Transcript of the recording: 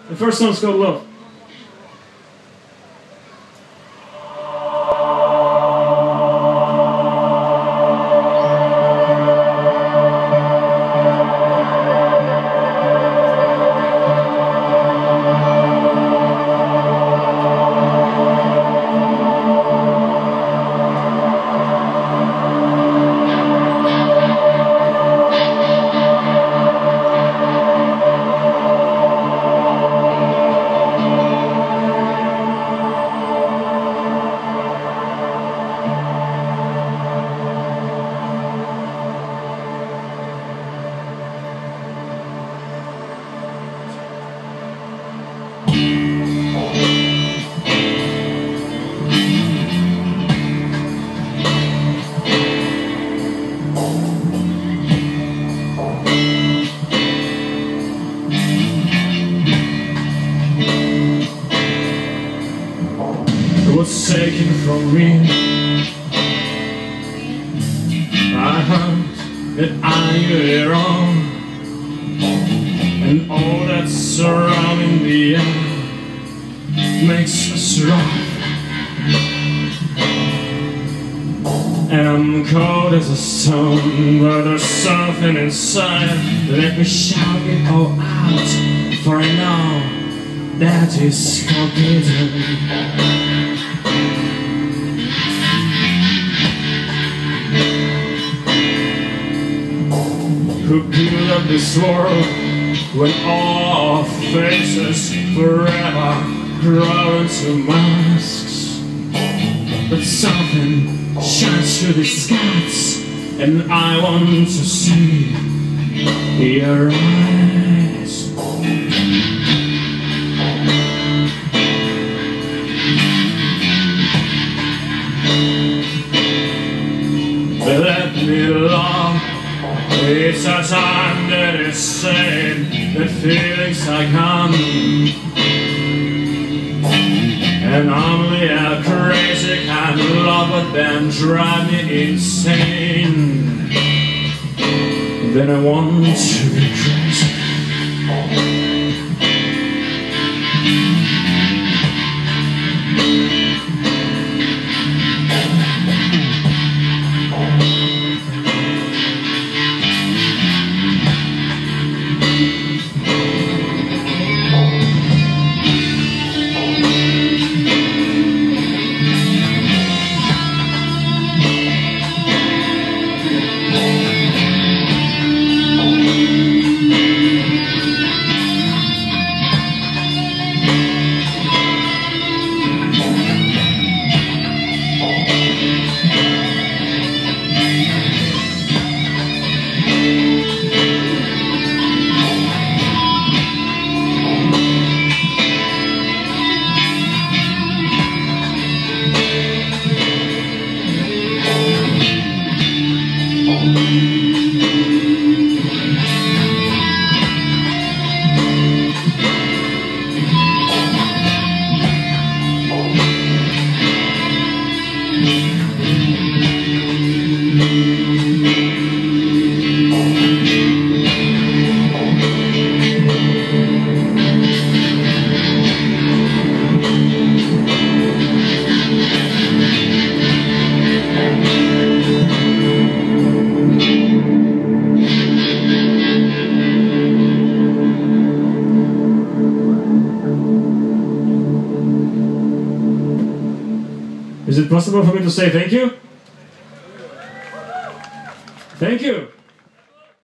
The first song's called Love. Was taken from me. I heard that I were wrong, and all that's surrounding the air makes us rough. And I'm cold as a stone, but there's something inside. Let me shout it all out, for I know that is forbidden. Who built up this world when all our faces forever grow into masks? But something shines through the skies, and I want to see your eyes. Let me love. It's a time that is said that feelings are gone, and only a crazy kind of love would then drive me insane. Then I want to be crazy. Is it possible for me to say thank you? Thank you!